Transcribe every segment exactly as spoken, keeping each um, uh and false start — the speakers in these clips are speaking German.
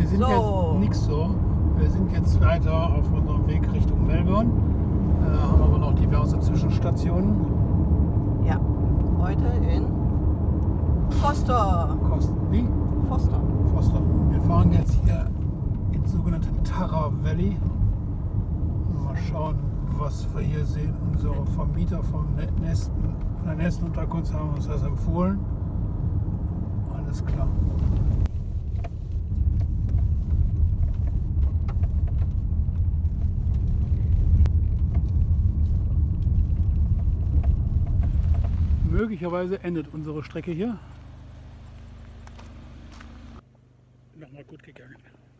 wir sind so. jetzt nix so. Wir sind jetzt weiter auf unserem Weg Richtung Melbourne. Äh, haben aber noch diverse Zwischenstationen. Ja, heute in Foster. Kosten wie? Foster. Foster. Wir fahren jetzt hier ins sogenannte Tarra Valley. Mal schauen, was wir hier sehen. Unsere Vermieter vom Nesten, von der Nestunterkunft haben uns das empfohlen. Alles klar. Möglicherweise endet unsere Strecke hier. Nochmal gut gegangen.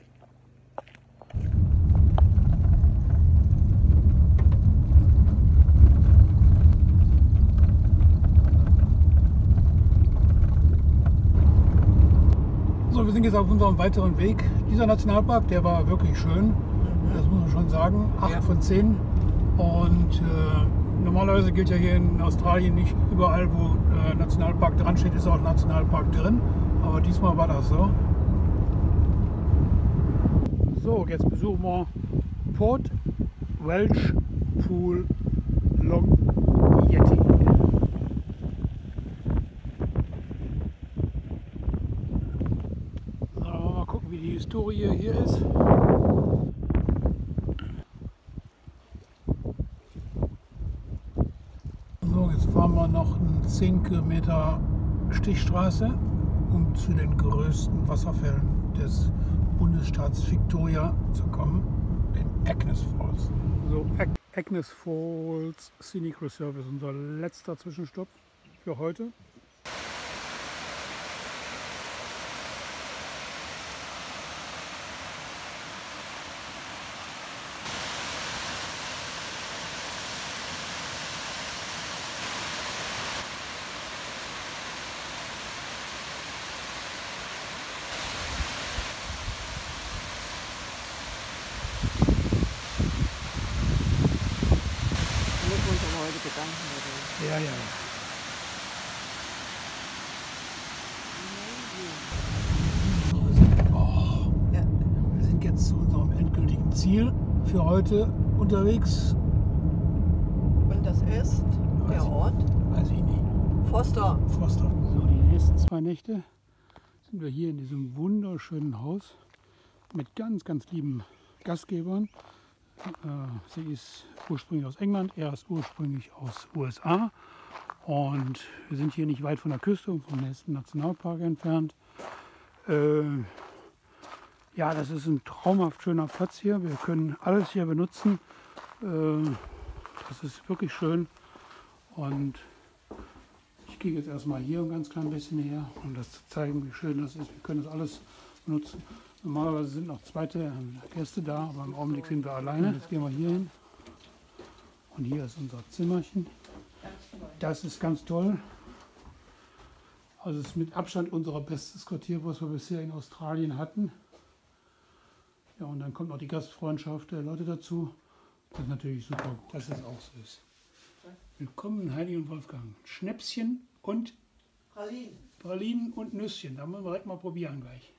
So, wir sind jetzt auf unserem weiteren Weg. Dieser Nationalpark, der war wirklich schön. Das muss man schon sagen. acht Ja. von zehn. Und äh, normalerweise gilt ja hier in Australien nicht überall, wo äh, Nationalpark dran steht, ist auch Nationalpark drin. Aber diesmal war das so. So, jetzt besuchen wir Port Welsh Pool Long Yeti. So, mal gucken, wie die Historie hier ist. So, jetzt fahren wir noch eine zehn Kilometer Stichstraße, um zu den größten Wasserfällen des Bundesstaats Victoria zu kommen, den Agnes Falls. So, Ag Agnes Falls Scenic Reserve ist unser letzter Zwischenstopp für heute. Heute Gedanken oder? Ja, ja. Wir sind, oh, Ja. wir sind jetzt zu unserem endgültigen Ziel für heute unterwegs. Und das ist Weiß der ich- Ort Weiß ich nicht. Foster. Foster. So, die nächsten zwei Nächte sind wir hier in diesem wunderschönen Haus mit ganz, ganz lieben Gastgebern. Äh, sie ist ursprünglich aus England, er ist ursprünglich aus U S A. Und wir sind hier nicht weit von der Küste und vom nächsten Nationalpark entfernt. Äh, ja, das ist ein traumhaft schöner Platz hier. Wir können alles hier benutzen. Äh, das ist wirklich schön. Und ich gehe jetzt erstmal hier ein ganz klein bisschen her, um das zu zeigen, wie schön das ist. Wir können das alles benutzen. Normalerweise sind noch zweite Gäste da, aber im Augenblick sind wir alleine. Jetzt gehen wir hier hin. Und hier ist unser Zimmerchen. Das ist ganz toll. Also es ist mit Abstand unser bestes Quartier, was wir bisher in Australien hatten. Ja, und dann kommt noch die Gastfreundschaft der Leute dazu. Das ist natürlich super gut, dass es auch so ist. Willkommen Heidi und Wolfgang. Schnäpschen und Pralinen. Pralinen und Nüsschen. Da müssen wir direkt mal probieren gleich.